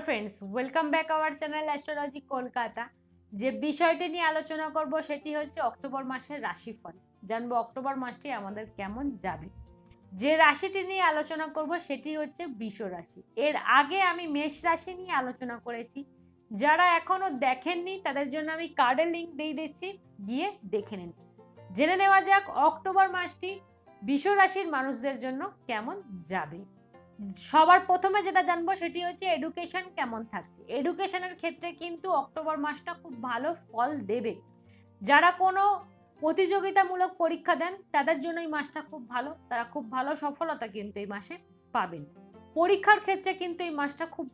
Friends, welcome back our channel astrology Kolkata. যে বিষয়টি নিয়ে আলোচনা করব সেটি হচ্ছে অক্টোবর মাসের রাশিফল। জানবো অক্টোবর মাসটি আমাদের কেমন যাবে। যে রাশিটি নিয়ে আলোচনা করব সেটি হচ্ছে বৃষ রাশি। এর আগে আমি মেষ রাশি নিয়ে আলোচনা করেছি। যারা এখনো দেখেননি তাদের জন্য আমি কার্ডের লিঙ্ক দিয়ে দিচ্ছি, গিয়ে দেখে নিন। জেনে নেওয়া যাক অক্টোবর মাসটি বৃষ রাশির মানুষদের জন্য কেমন যাবে। সবার প্রথমে যেটা জানবো সেটি হচ্ছে এডুকেশন কেমন থাকছে। এডুকেশনের ক্ষেত্রে কিন্তু অক্টোবর মাসটা খুব ভালো ফল দেবে। যারা কোনো প্রতিযোগিতামূলক পরীক্ষা দেন তাদের জন্য এই মাসটা খুব ভালো, তারা খুব ভালো সফলতা কিন্তু এই মাসে পাবেন। পরীক্ষার ক্ষেত্রে কিন্তু এই মাসটা খুব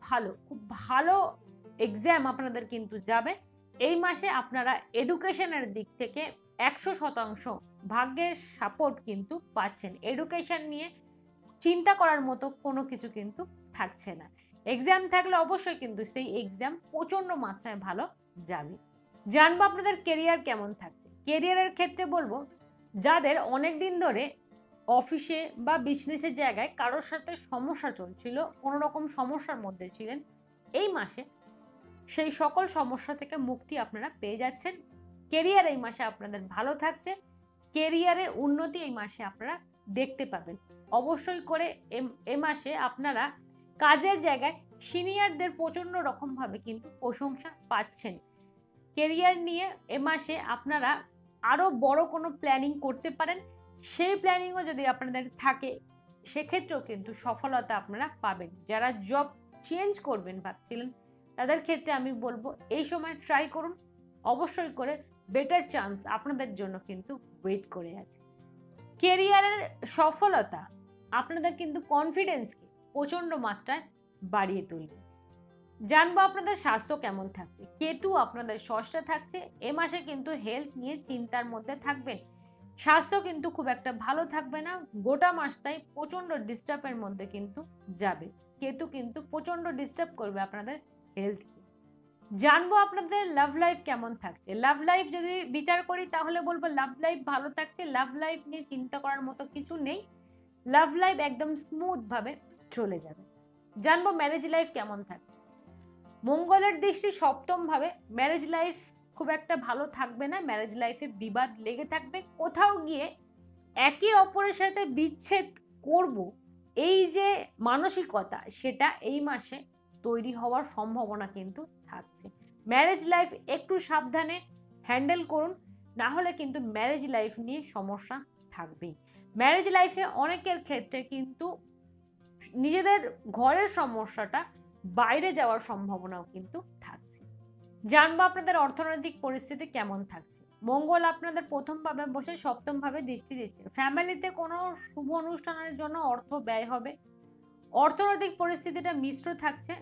ভালো এক্সাম আপনাদের কিন্তু যাবে এই মাসে। আপনারা এডুকেশনের দিক থেকে 100% ভাগ্যের সাপোর্ট কিন্তু পাচ্ছেন। এডুকেশন নিয়ে চিন্তা করার মতো কোনো কিছু কিন্তু থাকছে না। এক্সাম থাকলে অবশ্যই কিন্তু সেই এক্সাম প্রচন্ড মাত্রায় ভালো যাবে। জানবো আপনাদের কেরিয়ার কেমন থাকছে। কেরিয়ারের ক্ষেত্রে বলবো, যাদের অনেক দিন ধরে অফিসে বা বিজনেসের জায়গায় কারোর সাথে সমস্যা চলছিল, কোনো রকম সমস্যার মধ্যে ছিলেন, এই মাসে সেই সকল সমস্যা থেকে মুক্তি আপনারা পেয়ে যাচ্ছেন। কেরিয়ার এই মাসে আপনাদের ভালো থাকছে। কেরিয়ারে উন্নতি এই মাসে আপনারা দেখতে পাবেন। অবশ্যই করে এ মাসে আপনারা কাজের জায়গায় সিনিয়রদের প্রচন্ড রকমভাবে কিন্তু প্রশংসা পাচ্ছেন। কেরিয়ার নিয়ে এ মাসে আপনারা আরো বড় কোনো প্ল্যানিং করতে পারেন। সেই প্ল্যানিংও যদি আপনাদের থাকে সেক্ষেত্রেও কিন্তু সফলতা আপনারা পাবেন। যারা জব চেঞ্জ করবেন ভাবছিলেন তাদের ক্ষেত্রে আমি বলবো এই সময় ট্রাই করুন। অবশ্যই করে বেটার চান্স আপনাদের জন্য কিন্তু ওয়েট করে আছে। কেরিয়ারের সফলতা আপনাদের কিন্তু কনফিডেন্সকে প্রচন্ড মাত্রায় বাড়িয়ে তুলবে। জানবো আপনাদের স্বাস্থ্য কেমন থাকছে। কেতু আপনাদের ষষ্ঠে থাকছে। এ মাসে কিন্তু হেলথ নিয়ে চিন্তার মধ্যে থাকবেন। স্বাস্থ্য কিন্তু খুব একটা ভালো থাকবে না। গোটা মাসটাই প্রচন্ড ডিস্টার্বের মধ্যে কিন্তু যাবে। কেতু কিন্তু প্রচন্ড ডিস্টার্ব করবে আপনাদের হেলথকে। জানবো আপনাদের লাভ লাইফ কেমন থাকছে। লাভ লাইফ যদি বিচার করি তাহলে বলবো লাভ লাইফ ভালো থাকছে। লাভ লাইফ নিয়ে চিন্তা করার মতো কিছু নেই। লাভ লাইফ একদম স্মুথ ভাবে চলে যাবে। জানবো ম্যারেজ লাইফ কেমন থাকছে। মঙ্গলের দৃষ্টি সপ্তম ভাবে। ম্যারেজ লাইফ খুব একটা ভালো থাকবে না। ম্যারেজ লাইফে বিবাদ লেগে থাকবে। কোথাও গিয়ে একে অপরের সাথে বিচ্ছেদ করব এই যে মানসিকতা, সেটা এই মাসে তৈরি হওয়ার সম্ভাবনা কিন্তু থাকছে। ম্যারেজ লাইফ একটু সাবধানে হ্যান্ডেল করুন, না হলে কিন্তু ম্যারেজ লাইফ নিয়ে সমস্যা থাকবেই। ম্যারেজ লাইফে অনেকের ক্ষেত্রে কিন্তু নিজেদের ঘরের সমস্যাটা বাইরে যাওয়ার সম্ভাবনাও কিন্তু থাকছে। জানবো আপনাদের অর্থনৈতিক পরিস্থিতি কেমন থাকছে। মঙ্গল আপনাদের প্রথম ভাবে বসে সপ্তম ভাবে দৃষ্টি দিচ্ছে। ফ্যামিলিতে কোনো শুভ অনুষ্ঠানের জন্য অর্থ ব্যয় হবে। অর্থনৈতিক পরিস্থিতিটা মিশ্র থাকছে।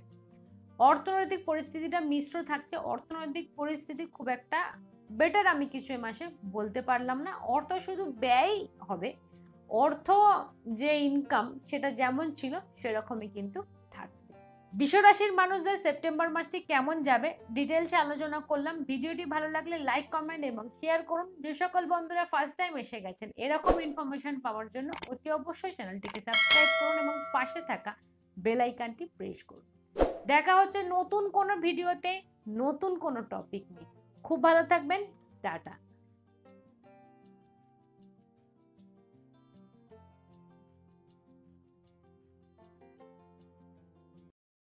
অর্থনৈতিক পরিস্থিতি খুব একটা বেটার আমি কিছু এই মাসে বলতে পারলাম না। অর্থ শুধু ব্যয় হবে, অর্থ যে ইনকাম সেটা যেমন ছিল সেরকমই কিন্তু থাকবে। বৃষ রাশির মানুষদের সেপ্টেম্বর মাসটি কেমন যাবে ডিটেলসে আলোচনা করলাম। ভিডিওটি ভালো লাগলে লাইক, কমেন্ট এবং শেয়ার করুন। যে সকল বন্ধুরা ফার্স্ট টাইম এসে গেছেন এরকম ইনফরমেশন পাওয়ার জন্য অতি অবশ্যই চ্যানেলটিকে সাবস্ক্রাইব করুন এবং পাশে থাকা বেল আইকনটি প্রেস করুন। দেখা হচ্ছে নতুন কোনো ভিডিওতে নতুন কোনো টপিক নিয়ে। খুব ভালো থাকবেন। টাটা।